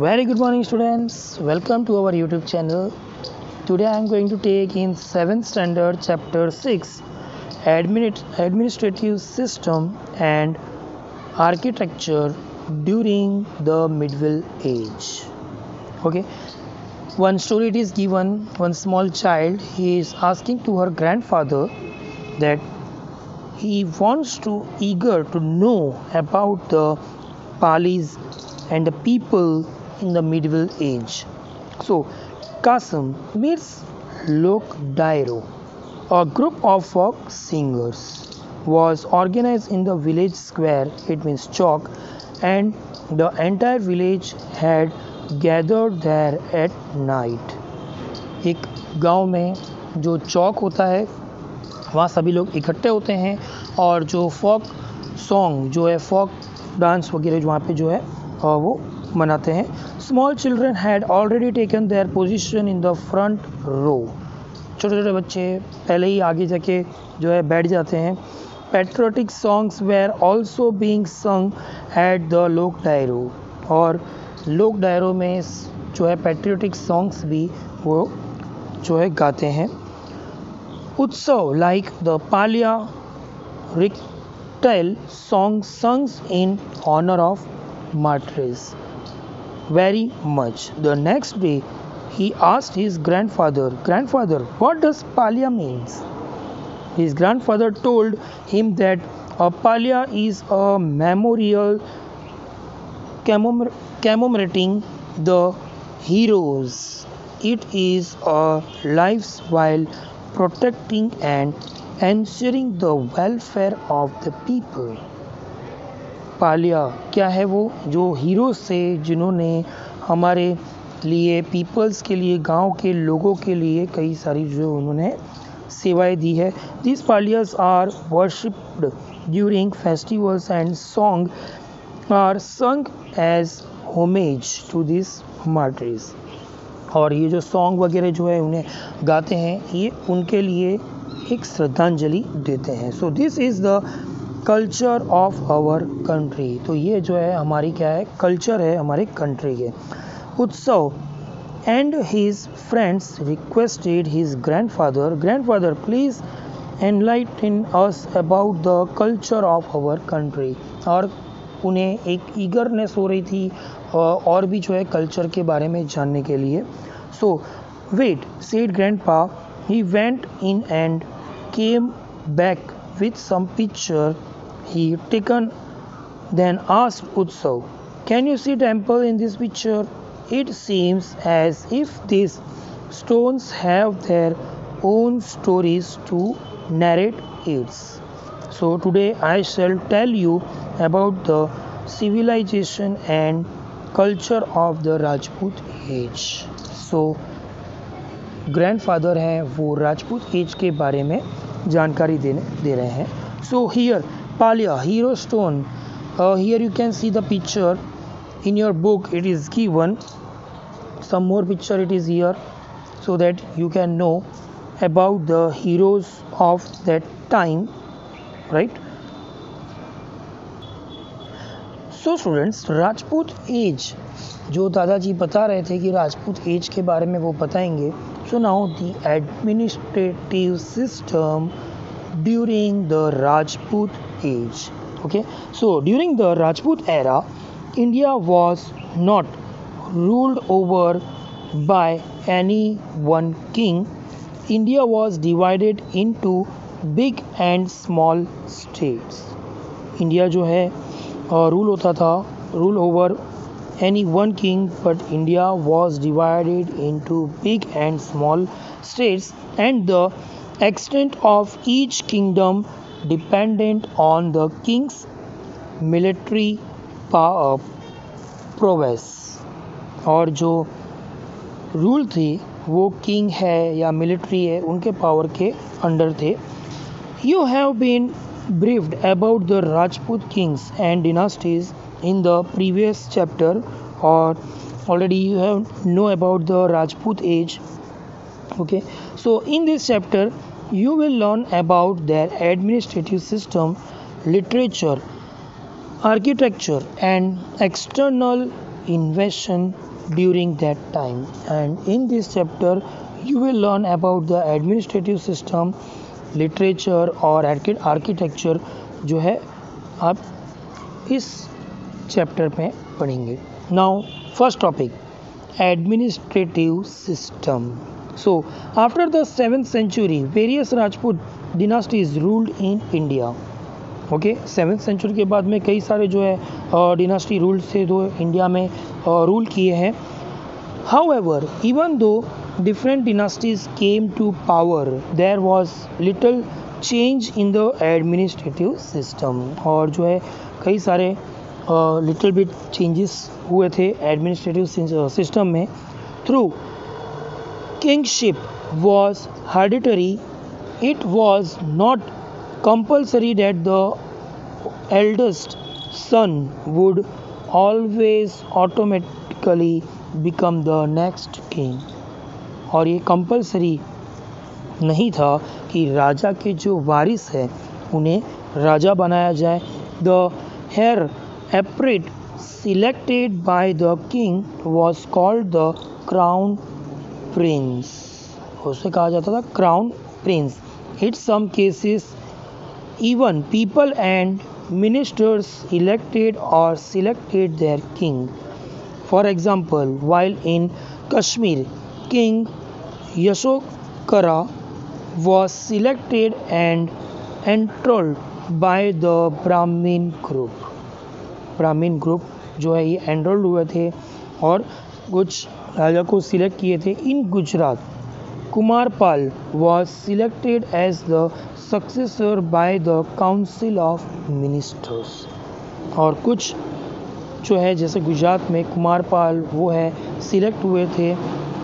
Very good morning, students. Welcome to our YouTube channel. Today I am going to take in 7th standard chapter 6 administrative system and architecture during the medieval age. Okay, one story it is given. One small child, he is asking to her grandfather that he wants to eager to know about the Palis and the people in the medieval age. So, Kasam meets Lok Dairo, a group of folk singers, was organized in the village square, it means chalk, and the entire village had gathered there at night. एक गांव में जो चौक होता है वहाँ सभी लोग इकट्ठे होते हैं और जो फोक सॉन्ग जो है फोक डांस वगैरह जो वहाँ पे जो है वो मनाते हैं. Small children had already taken their position in the front row. छोटे छोटे बच्चे पहले ही आगे जाके जो है बैठ जाते हैं. Patriotic songs were also being sung at the lok dayro, और लोक डायरो में जो है पैट्रियोटिक सॉन्ग्स भी वो जो है गाते हैं. Utsav like the paliya recital song songs in honour of martyrs very much. The next day he asked his grandfather, what does Palia means? His grandfather told him that a Palia is a memorial commemorating the heroes. It is a lives while protecting and ensuring the welfare of the people. Paliya क्या है? वो जो heroes थे जिन्होंने हमारे लिए peoples के लिए गांव के लोगों के लिए कई सारी जो उन्होंने सेवाएं दी है. This paliyas are worshipped during festivals and song are sung as homage to this martyrs. और ये जो सॉन्ग वगैरह जो है उन्हें गाते हैं ये उनके लिए एक श्रद्धांजलि देते हैं. So this is the culture of our country. तो ये जो है हमारी क्या है? कल्चर है हमारे कंट्री के. Utsav and his friends requested his grandfather please enlighten us about the culture of our country. और उन्हें एक ईगरनेस हो रही थी और भी जो है कल्चर के बारे में जानने के लिए. So wait said grandpa. He went in and came back with some picture he taken, then asked Utsav, can you see temple in this picture? It seems as if these stones have their own stories to narrate it. So today I shall tell you about the civilization and culture of the Rajput age. So grandfather हैं वो Rajput as के बारे में जानकारी दे रहे हैं. So here paliya hero stone. Here you can see the picture in your book. It is given some more picture it is here so that you can know about the heroes of that time, right? So students, Rajput age जो दादाजी बता रहे थे कि Rajput as के बारे में वो बताएंगे. So now the administrative system during the Rajput age. Okay, so during the Rajput era, India was not ruled over by any one king. India was divided into big and small states. India जो है rule होता था rule over any one king, but India was divided into big and small states, and the extent of each kingdom depended on the king's military prowess. और जो rule थी वो king है या मिलिट्री है उनके पावर के अंडर थे. You have been briefed about the Rajput kings and dynasties in the previous chapter, or already you have know about the Rajput age. Okay, so in this chapter you will learn about their administrative system, literature, architecture and external invasion during that time. And in this chapter you will learn about the administrative system, literature और architecture जो है आप इस chapter में पढ़ेंगे. Now first topic, administrative system. So after the 7th century various Rajput dynasties ruled in India. Okay, 7th century के बाद में कई सारे जो है डिनास्टी रूल से जो इंडिया में रूल किए हैं. हाउएवर इवन दो different dynasties came to power, there was little change in the administrative system. और जो है कई सारे little bit changes हुए थे administrative system में. Through kingship was hereditary, it was not compulsory that the eldest son would always automatically become the next king. और ये कंपलसरी नहीं था कि राजा के जो वारिस है उन्हें राजा बनाया जाए. The heir apparent selected by the king was called the crown prince. उसे कहा जाता था crown prince. In some cases even people and ministers elected or selected their king. For example, while in Kashmir, King Yashokara was selected and enrolled by the Brahmin group. Brahmin group जो है ये enrolled हुए थे और कुछ राजा को select किए थे. इन Gujarat Kumarpal was selected as the successor by the Council of Ministers. और कुछ जो है जैसे गुजरात में कुमारपाल वो है सिलेक्ट हुए थे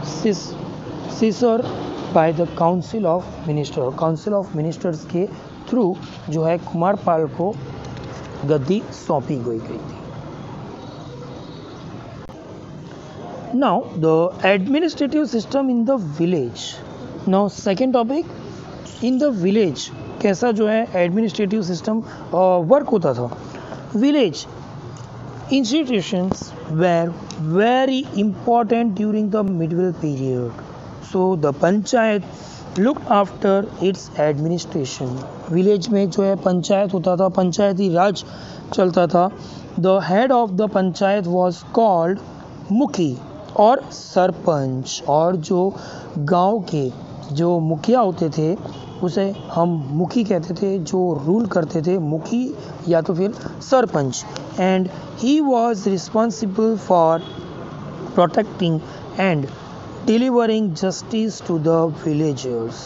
सिसर by the council of minister. Council of ministers के थ्रू जो है कुमारपाल को गद्दी सौंपी गई थी. Now the administrative system in the village. Now second topic, in the village कैसा जो है administrative system वर्क होता था. Village institutions were very important during the medieval period. So the panchayat looked after its administration. Village में जो है पंचायत होता था, पंचायती राज चलता था. The head of the panchayat was called मुखी और सरपंच. और जो गांव के जो मुखिया होते थे उसे हम मुखी कहते थे. जो रूल करते थे मुखी या तो फिर sarpanch. And he was responsible for protecting and delivering justice to the villagers.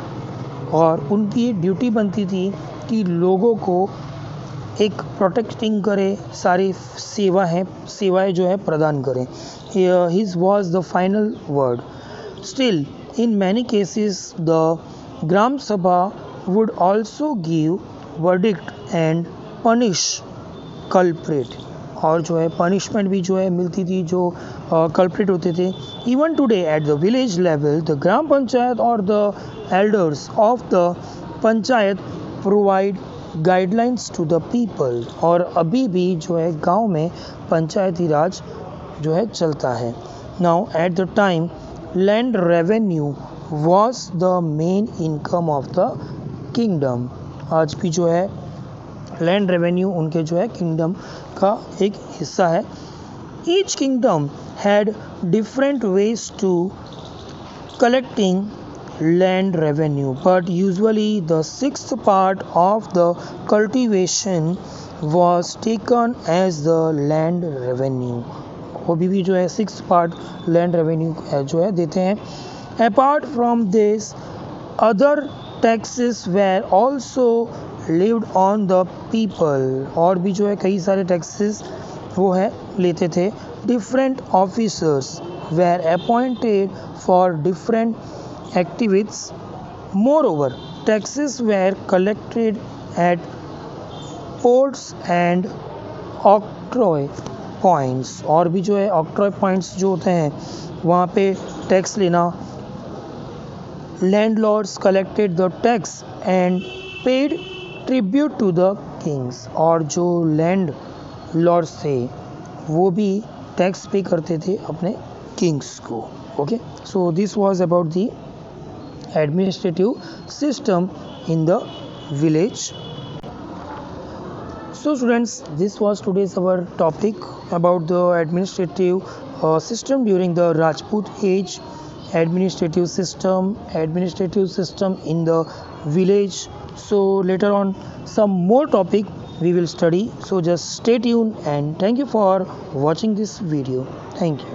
और उनकी ड्यूटी बनती थी कि लोगों को एक प्रोटेक्टिंग करे, सारी सेवाएं जो है प्रदान करें. His was the final word. Still, in many cases, the Gram Sabha would also give verdict and punish culprit. और जो है punishment भी जो है मिलती थी जो culprit होते थे. Even today at the village level, the Gram Panchayat or the elders of the Panchayat provide guidelines to the people. और अभी भी जो है गांव में पंचायती राज जो है चलता है. Now at the time land revenue was the main income of the kingdom. आज भी जो है लैंड रेवेन्यू उनके जो है किंगडम का एक हिस्सा है. Each kingdom had different ways to collecting land revenue, but usually the sixth part of the cultivation was taken as the land revenue. अभी भी जो है 6 पार्ट लैंड रेवेन्यू जो है देते हैं. Apart from this other taxes were also levied on the people. और भी जो है कई सारे टैक्सेस वो है लेते थे. Different officers were appointed for different activities. Moreover taxes were collected at ports and octroi points. और भी जो है ऑक्ट्रॉय पॉइंट्स जो होते हैं वहाँ पे टैक्स लेना. Landlords collected the tax and paid tribute to the kings. और जो लैंड लॉर्ड्स थे वो भी टैक्स पे करते थे अपने kings go. Okay, so this was about the administrative system in the village. So students, this was today's our topic about the administrative system during the Rajput age, administrative system in the village. So later on some more topic we will study, so just stay tuned and thank you for watching this video. Thank you.